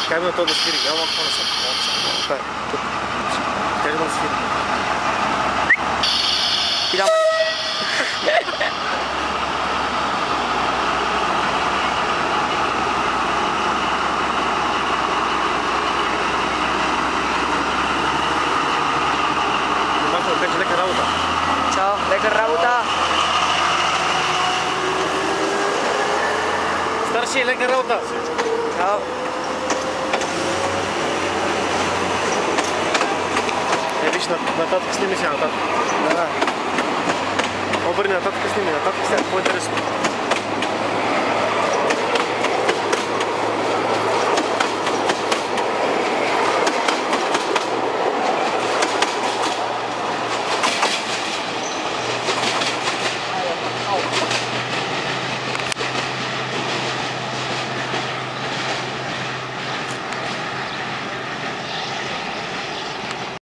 Чекай на това да свири. Я малко на съм. Чекай да свири. Лека работа. Чао, лека работа. Старши, лека работа. Чао. Виж, нататък сними сега, нататък. Да. Обърни нататък, сними, нататък сега, по-интересно.